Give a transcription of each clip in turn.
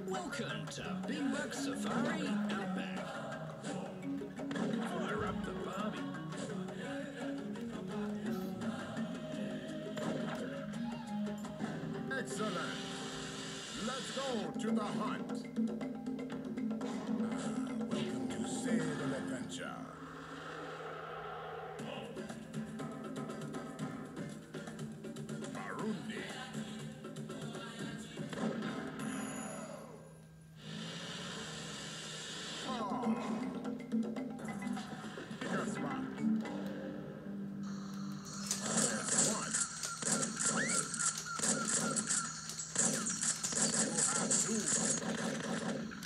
Welcome to Big Buck Safari Outback. Fire up the Barbie. Excellent. Let's go to the hunt. Welcome to Sail Adventure. Burundi. Bigger spot. There's one. You have two.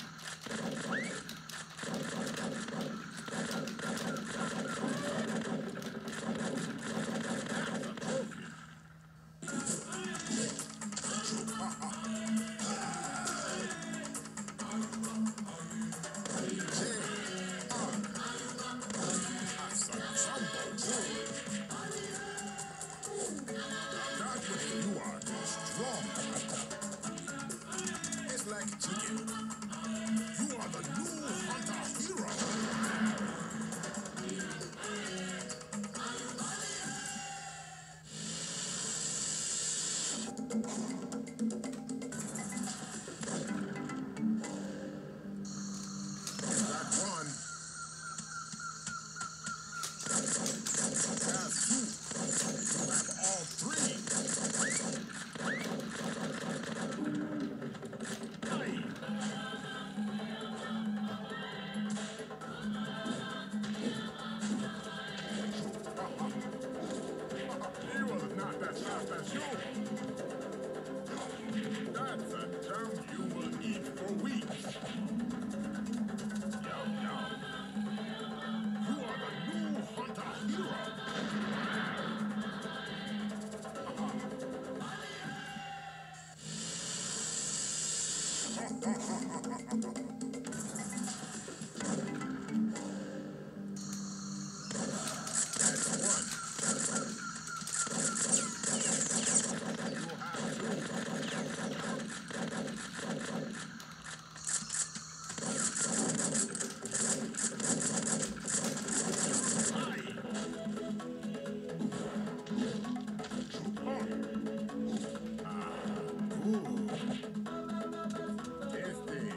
You are strong. It's like chicken. You are the new hunter hero. That one. That's two. You have all three. He was not as fast as you. That's a jump you will eat for weeks. Yum, yum. You are the new hunter hero. That's one. You have two. Ooh. Tasty.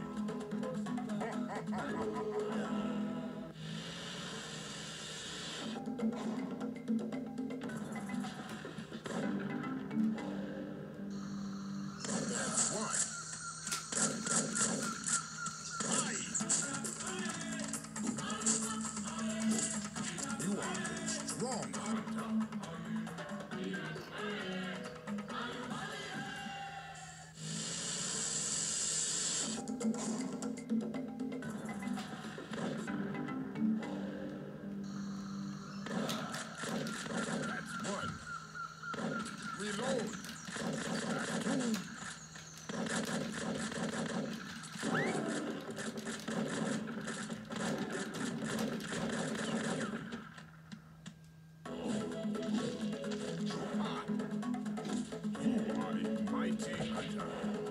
That's one. You are a strong hunter. That's one. Reload. That's two. Ah. You are a mighty hunter.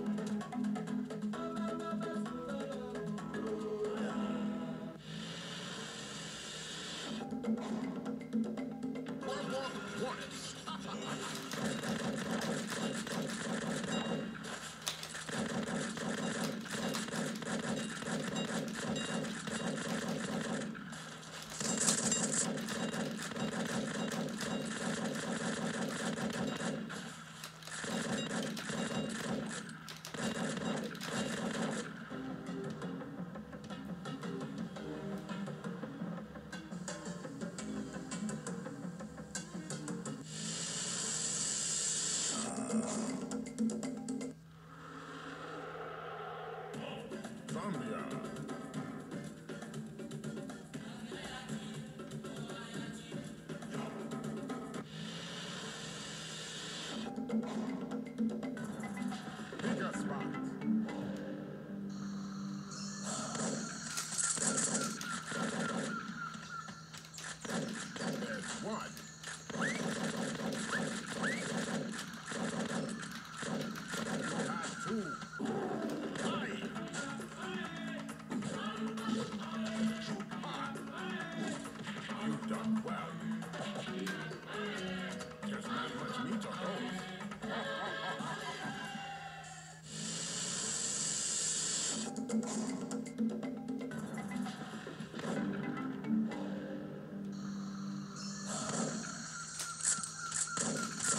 One walk once. Zambia. Bigger spot. There's one. You have two. Aye.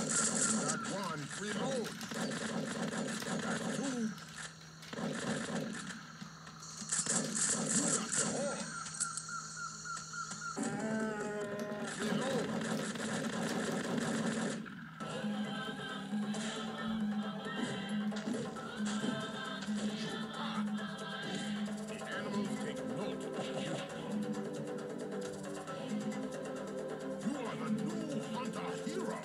Got one. Reload. Got two. You got the horn. Reload. The animals take note of you. You are the new hunter hero.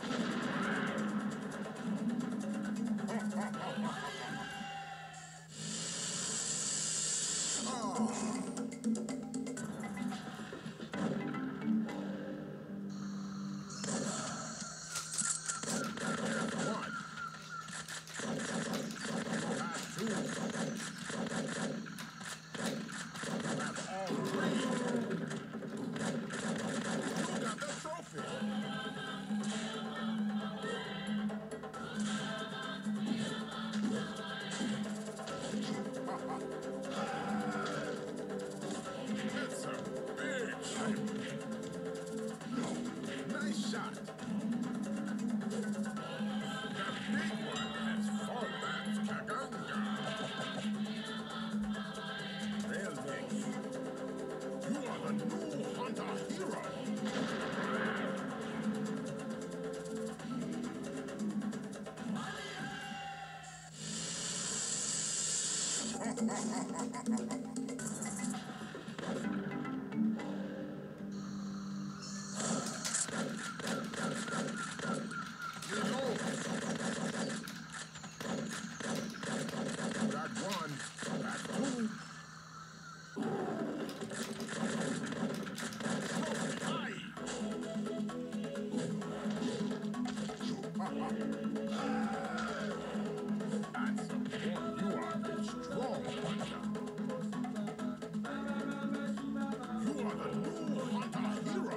It's a big ship. Nice shot. The big one has fallen, Kaganga. Well, Nick, you are the new hunter hero. Reload. Got one. Got two. Trophy That's a point. You are a strong hunter. You are the new hunter hero.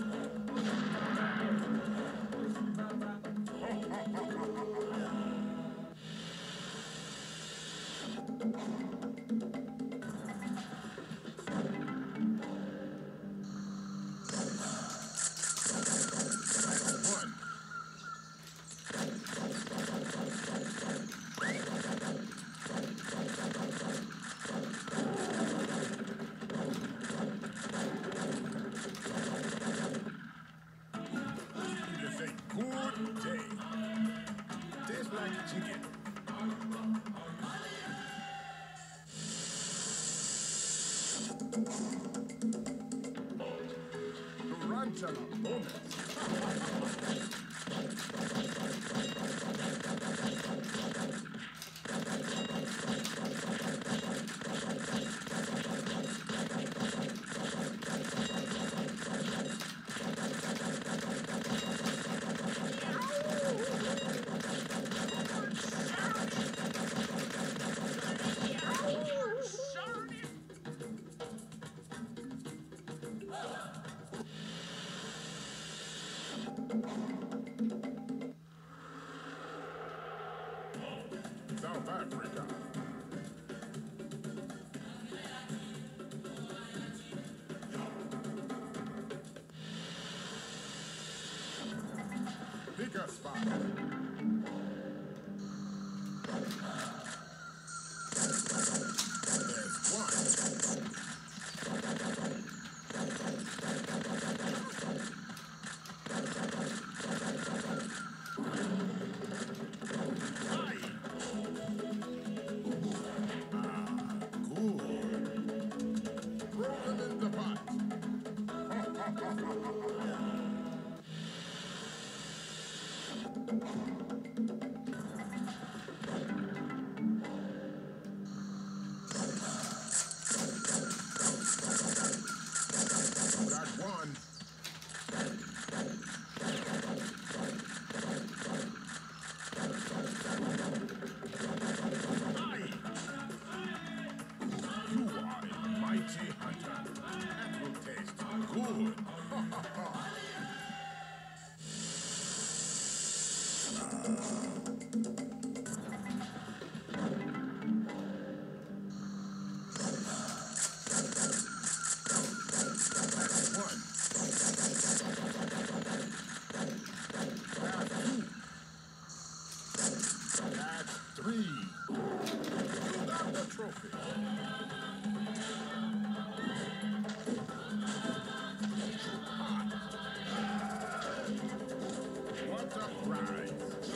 One. It's a good day. Tastes like chicken. Tarantula bonus. South Africa. Pick a spot. There's one. 3. You got the trophy. What a prize.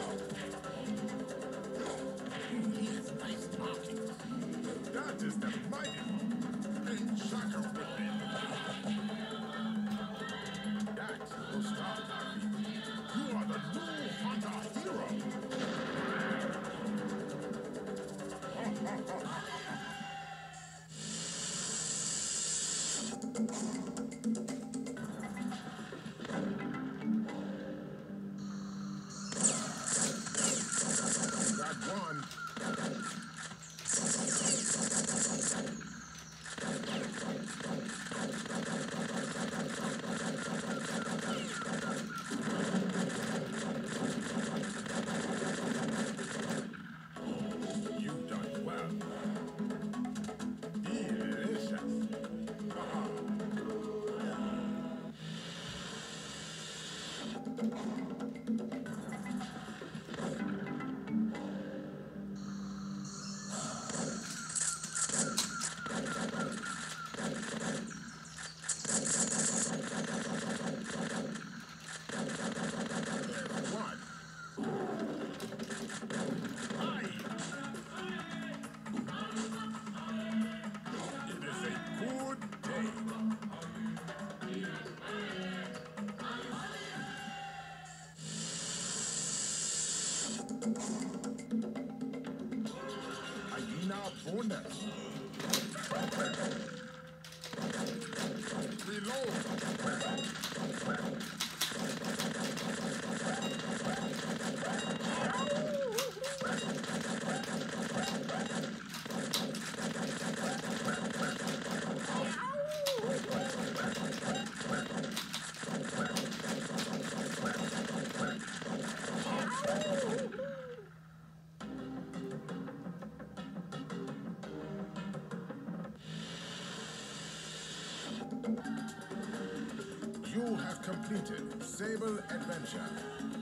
He has nice markings. That is the mighty Prince Shaka Whitman. That will start our beat. You are the new hunter hero. Got one. You've done well. Delicious. One. It is a good day. Hyena bonus. Reload. You have completed Sable Adventure.